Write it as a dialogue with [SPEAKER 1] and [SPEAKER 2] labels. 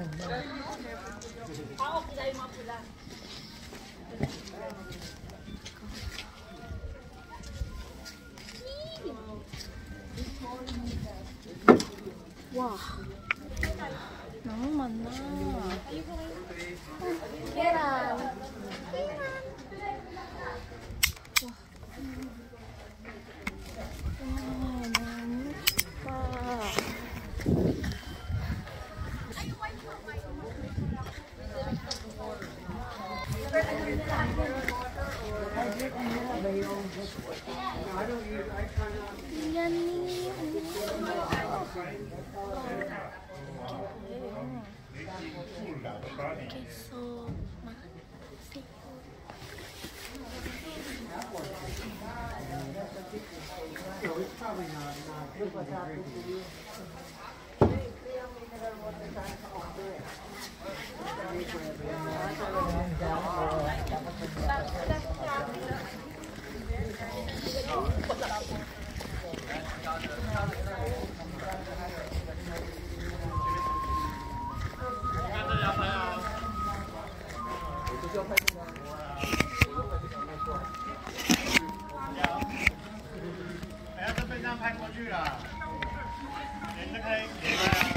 [SPEAKER 1] 好，我来吗？不来。哇，naman na. Keran. Yan ni. Queso
[SPEAKER 2] 哎呀，这被这样拍过去了，连这个。